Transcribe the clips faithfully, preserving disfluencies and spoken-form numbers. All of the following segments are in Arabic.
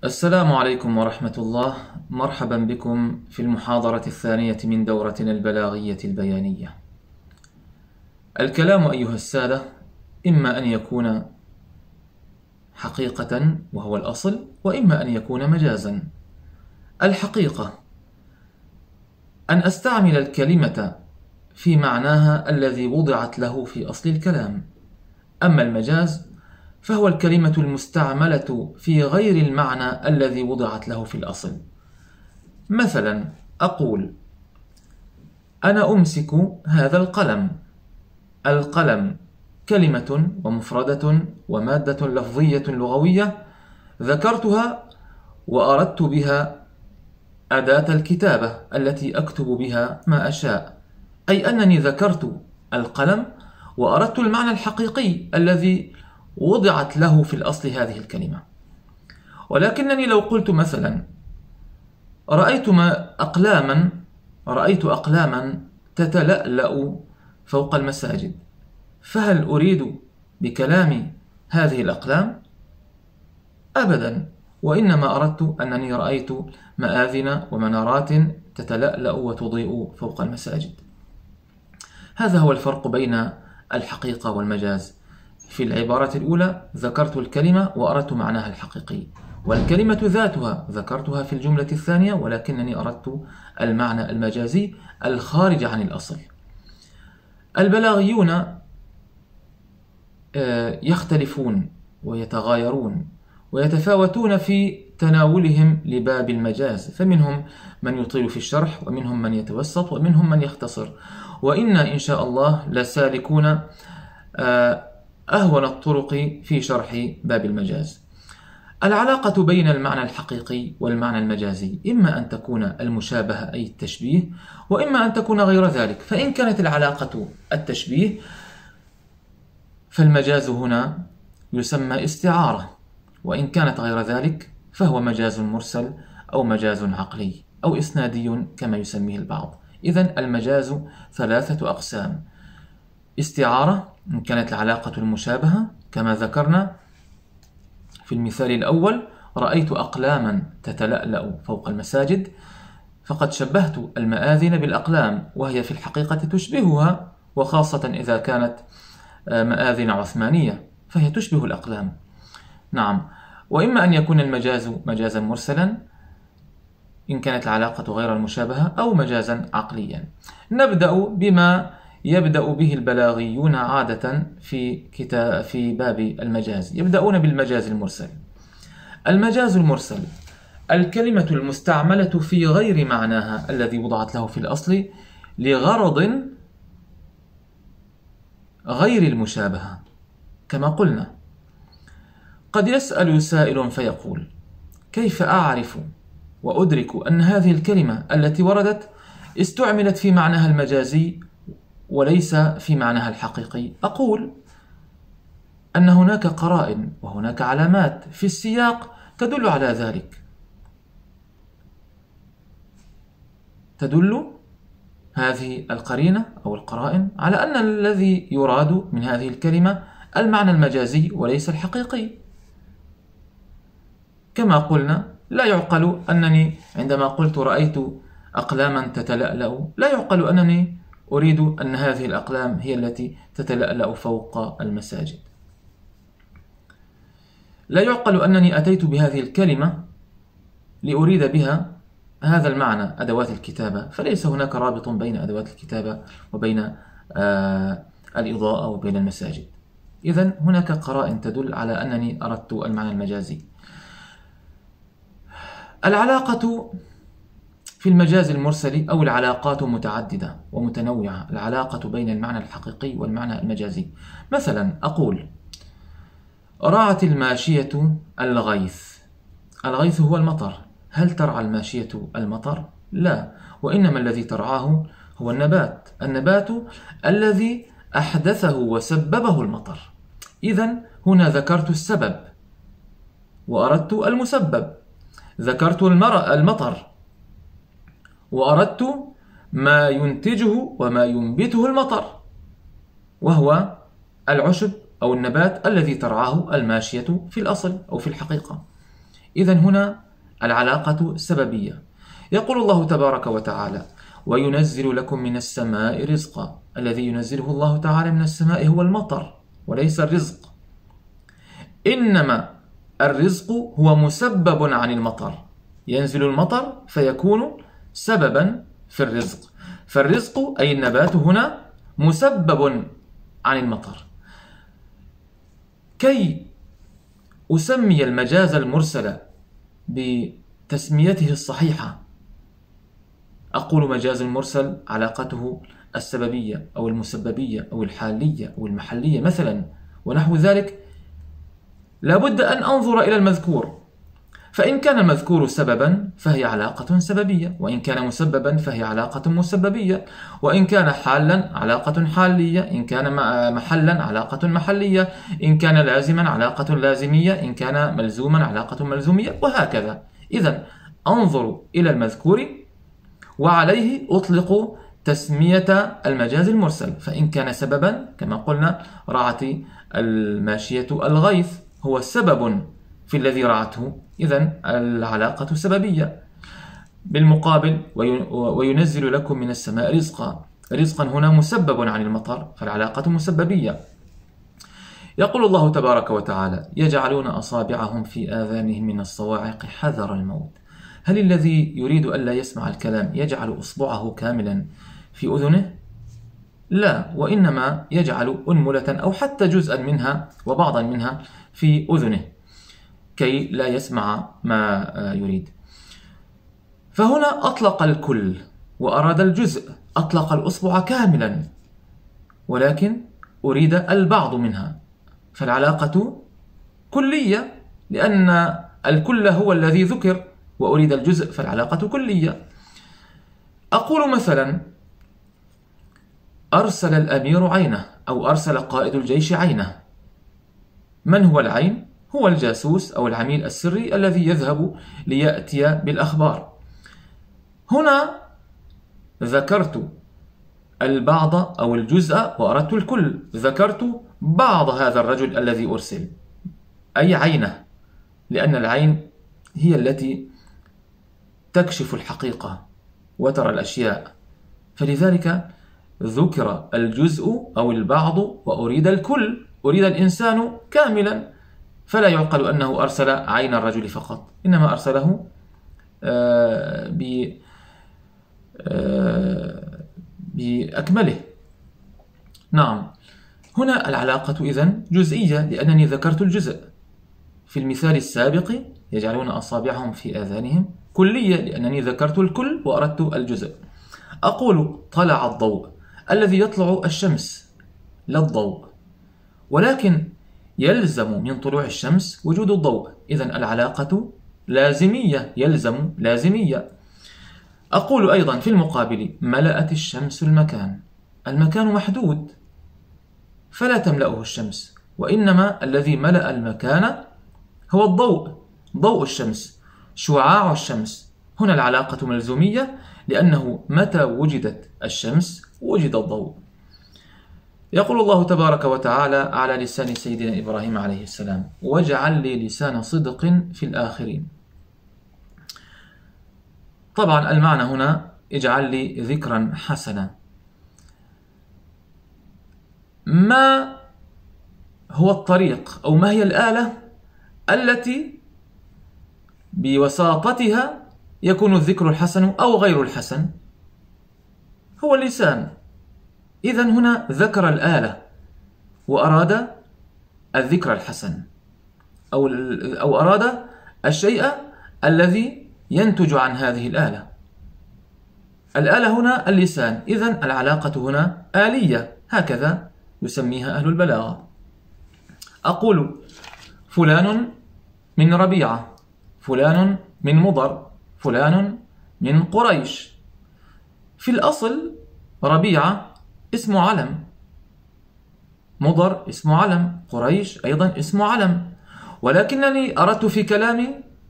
السلام عليكم ورحمة الله. مرحبا بكم في المحاضرة الثانية من دورتنا البلاغية البيانية. الكلام أيها السادة إما أن يكون حقيقة وهو الأصل، وإما أن يكون مجازا. الحقيقة أن أستعمل الكلمة في معناها الذي وضعت له في أصل الكلام، أما المجاز فهو الكلمة المستعملة في غير المعنى الذي وضعت له في الأصل. مثلا أقول: أنا أمسك هذا القلم. القلم كلمة ومفردة ومادة لفظية لغوية ذكرتها وأردت بها أداة الكتابة التي أكتب بها ما أشاء، أي أنني ذكرت القلم وأردت المعنى الحقيقي الذي وضعت له في الأصل هذه الكلمة. ولكنني لو قلت مثلا: رأيت ما أقلاما رأيت أقلاما تتلألأ فوق المساجد، فهل أريد بكلامي هذه الأقلام؟ أبدا، وإنما أردت أنني رأيت مآذن ومنارات تتلألأ وتضيء فوق المساجد. هذا هو الفرق بين الحقيقة والمجاز. في العبارة الأولى ذكرت الكلمة وأردت معناها الحقيقي، والكلمة ذاتها ذكرتها في الجملة الثانية ولكنني أردت المعنى المجازي الخارج عن الأصل. البلاغيون يختلفون ويتغايرون ويتفاوتون في تناولهم لباب المجاز، فمنهم من يطيل في الشرح ومنهم من يتوسط ومنهم من يختصر، وإنا إن شاء الله لسالكون أهون الطرق في شرح باب المجاز. العلاقة بين المعنى الحقيقي والمعنى المجازي إما أن تكون المشابهة أي التشبيه، وإما أن تكون غير ذلك. فإن كانت العلاقة التشبيه فالمجاز هنا يسمى استعارة، وإن كانت غير ذلك فهو مجاز مرسل أو مجاز عقلي أو إسنادي كما يسميه البعض. إذن المجاز ثلاثة أقسام: استعارة إن كانت العلاقة المشابهة كما ذكرنا في المثال الأول: رأيت أقلاما تتلألأ فوق المساجد، فقد شبهت المآذن بالأقلام وهي في الحقيقة تشبهها، وخاصة إذا كانت مآذن عثمانية فهي تشبه الأقلام. نعم. وإما أن يكون المجاز مجازا مرسلا إن كانت العلاقة غير المشابهة، أو مجازا عقليا. نبدأ بما يبدأ به البلاغيون عادة في كتاب في باب المجاز، يبدأون بالمجاز المرسل. المجاز المرسل الكلمة المستعملة في غير معناها الذي وضعت له في الأصل لغرض غير المشابهة. كما قلنا، قد يسأل سائل فيقول: كيف أعرف وأدرك أن هذه الكلمة التي وردت استعملت في معناها المجازي وليس في معناها الحقيقي؟ أقول أن هناك قرائن وهناك علامات في السياق تدل على ذلك. تدل هذه القرينة أو القرائن على أن الذي يراد من هذه الكلمة المعنى المجازي وليس الحقيقي. كما قلنا، لا يعقل أنني عندما قلت رأيت أقلاما تتلألأ لا يعقل أنني أريد أن هذه الأقلام هي التي تتلألأ فوق المساجد. لا يعقل أنني أتيت بهذه الكلمة لأريد بها هذا المعنى أدوات الكتابة، فليس هناك رابط بين أدوات الكتابة وبين آه الإضاءة وبين المساجد. إذن هناك قرائن تدل على أنني أردت المعنى المجازي. العلاقة في المجاز المرسل أو العلاقات متعددة ومتنوعة، العلاقة بين المعنى الحقيقي والمعنى المجازي. مثلا أقول: رعت الماشية الغيث. الغيث هو المطر. هل ترعى الماشية المطر؟ لا، وإنما الذي ترعاه هو النبات النبات الذي أحدثه وسببه المطر. إذن هنا ذكرت السبب وأردت المسبب، ذكرت المطر وأردت ما ينتجه وما ينبته المطر، وهو العشب أو النبات الذي ترعاه الماشية في الأصل أو في الحقيقة. إذن هنا العلاقة سببية. يقول الله تبارك وتعالى: وينزل لكم من السماء رزقا. الذي ينزله الله تعالى من السماء هو المطر وليس الرزق، إنما الرزق هو مسبب عن المطر، ينزل المطر فيكون سببا في الرزق، فالرزق أي النبات هنا مسبب عن المطر. كي أسمي المجاز المرسل بتسميته الصحيحة أقول مجاز المرسل علاقته السببية أو المسببية أو الحالية أو المحلية مثلا ونحو ذلك. لابد أن أنظر إلى المذكور، فإن كان المذكور سببا فهي علاقة سببية، وإن كان مسببا فهي علاقة مسببية، وإن كان حالا علاقة حالية، إن كان محلا علاقة محلية، إن كان لازما علاقة لازمية، إن كان ملزوما علاقة ملزومية، وهكذا. إذن أنظر إلى المذكور وعليه أطلق تسمية المجاز المرسل. فإن كان سببا كما قلنا رعت الماشية الغيث، هو سبب في الذي رعته، إذن العلاقة سببية. بالمقابل وينزل لكم من السماء رزقا، رزقا هنا مسبب عن المطر فالعلاقة مسببية. يقول الله تبارك وتعالى: يجعلون أصابعهم في آذانهم من الصواعق حذر الموت. هل الذي يريد ألا يسمع الكلام يجعل أصبعه كاملا في أذنه؟ لا، وإنما يجعل أنملة أو حتى جزءا منها وبعضا منها في أذنه كي لا يسمع ما يريد. فهنا أطلق الكل وأراد الجزء، أطلق الأصبع كاملا ولكن أريد البعض منها، فالعلاقة كلية لأن الكل هو الذي ذكر، وأريد الجزء فالعلاقة كلية. أقول مثلا: أرسل الأمير عينه، أو أرسل قائد الجيش عينه. من هو العين؟ هو الجاسوس أو العميل السري الذي يذهب ليأتي بالأخبار. هنا ذكرت البعض أو الجزء وأردت الكل، ذكرت بعض هذا الرجل الذي أرسل أي عينه، لأن العين هي التي تكشف الحقيقة وترى الأشياء، فلذلك ذكر الجزء أو البعض وأريد الكل، أريد الإنسان كاملا، فلا يعقل أنه أرسل عين الرجل فقط، إنما أرسله بأكمله. نعم، هنا العلاقة إذن جزئية لأنني ذكرت الجزء. في المثال السابق يجعلون أصابعهم في آذانهم كلية لأنني ذكرت الكل وأردت الجزء. أقول: طلع الضوء، الذي يطلع الشمس لا الضوء، ولكن يلزم من طلوع الشمس وجود الضوء، إذن العلاقة لازمية، يلزم لازمية. أقول أيضا في المقابل: ملأت الشمس المكان، المكان محدود فلا تملأه الشمس، وإنما الذي ملأ المكان هو الضوء، ضوء الشمس، شعاع الشمس. هنا العلاقة ملزومية لأنه متى وجدت الشمس وجد الضوء. يقول الله تبارك وتعالى على لسان سيدنا إبراهيم عليه السلام: واجعل لي لسان صدق في الآخرين. طبعا المعنى هنا اجعل لي ذكرا حسنا. ما هو الطريق أو ما هي الآلة التي بوساطتها يكون الذكر الحسن أو غير الحسن؟ هو اللسان. إذن هنا ذكر الآلة وأراد الذكر الحسن، أو أو أراد الشيء الذي ينتج عن هذه الآلة. الآلة هنا اللسان، إذن العلاقة هنا آلية، هكذا يسميها أهل البلاغة. أقول: فلان من ربيعة، فلان من مضر، فلان من قريش. في الأصل ربيعة اسم علم، مضر اسم علم، قريش أيضا اسم علم، ولكنني أردت في كلامي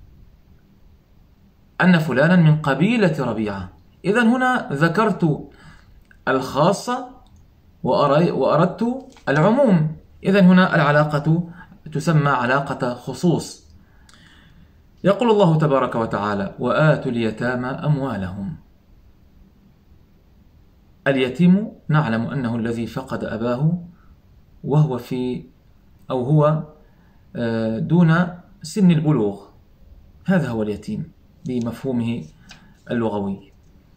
أن فلانا من قبيلة ربيعة. إذن هنا ذكرت الخاصة وأردت العموم، إذن هنا العلاقة تسمى علاقة خصوص. يقول الله تبارك وتعالى: وآتوا اليتامى أموالهم. اليتيم نعلم أنه الذي فقد أباه وهو في أو هو دون سن البلوغ، هذا هو اليتيم بمفهومه اللغوي.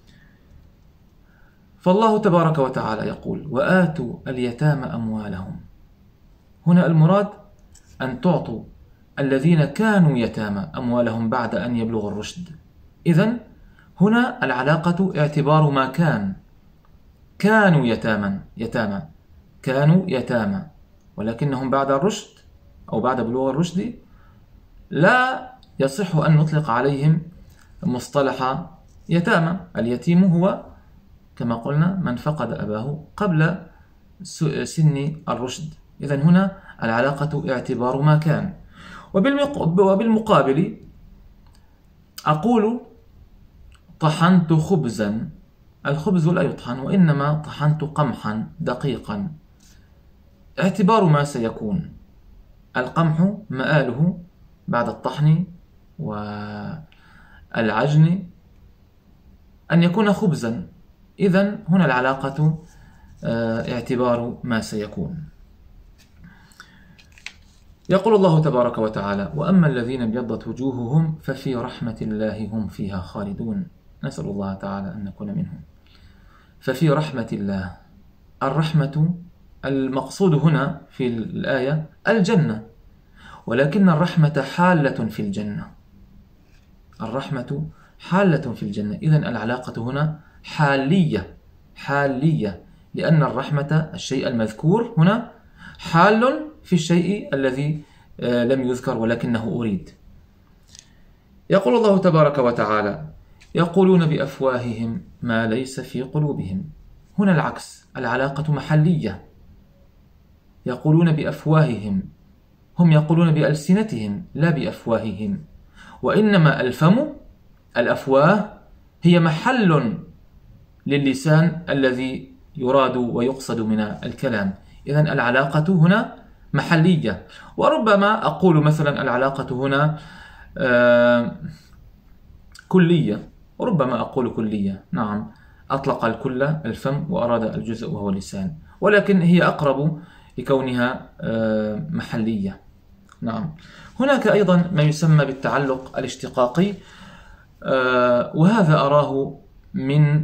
فالله تبارك وتعالى يقول: وآتوا اليتامى أموالهم. هنا المراد أن تعطوا الذين كانوا يتامى أموالهم بعد أن يبلغوا الرشد. إذن هنا العلاقة اعتبار ما كان، كانوا يتاما يتامى كانوا يتامى ولكنهم بعد الرشد أو بعد بلوغ الرشد لا يصح أن نطلق عليهم مصطلح يتامى. اليتيم هو كما قلنا من فقد أباه قبل سن الرشد. إذن هنا العلاقة اعتبار ما كان. وبالمقابل أقول: طحنت خبزا. الخبز لا يطحن، وإنما طحنت قمحا دقيقا. اعتبار ما سيكون. القمح مآله بعد الطحن والعجن أن يكون خبزا. إذن هنا العلاقة اعتبار ما سيكون. يقول الله تبارك وتعالى: وأما الذين ابيضت وجوههم ففي رحمة الله هم فيها خالدون. نسأل الله تعالى أن نكون منهم. ففي رحمة الله. الرحمة المقصود هنا في الآية الجنة، ولكن الرحمة حالة في الجنة. الرحمة حالة في الجنة. إذن العلاقة هنا حالية حالية لأن الرحمة الشيء المذكور هنا حال في الشيء الذي لم يذكر ولكنه أريد. يقول الله تبارك وتعالى: يقولون بأفواههم ما ليس في قلوبهم. هنا العكس، العلاقة محلية. يقولون بأفواههم، هم يقولون بألسنتهم لا بأفواههم، وإنما الفم الأفواه هي محل للسان الذي يراد ويقصد من الكلام. إذن العلاقة هنا محلية. وربما أقول مثلا العلاقة هنا آه كلية، وربما أقول كلية. نعم، أطلق الكل الفم وأراد الجزء وهو اللسان، ولكن هي أقرب لكونها آه محلية. نعم. هناك أيضا ما يسمى بالتعلق الاشتقاقي، آه وهذا أراه من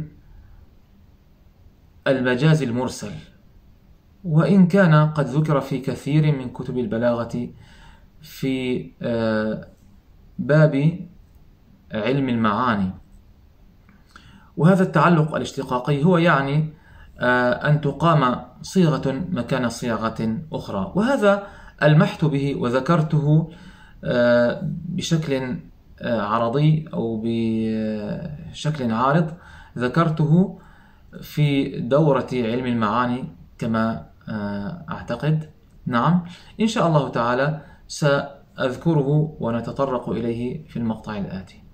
المجاز المرسل، وإن كان قد ذكر في كثير من كتب البلاغة في آه باب علم المعاني. وهذا التعلق الاشتقاقي هو يعني آه أن تقام صيغة مكان صيغة أخرى، وهذا ألمحت به وذكرته آه بشكل آه عرضي أو بشكل عارض، ذكرته في دورة علم المعاني كما آه أعتقد. نعم، إن شاء الله تعالى سأذكره ونتطرق إليه في المقطع الآتي.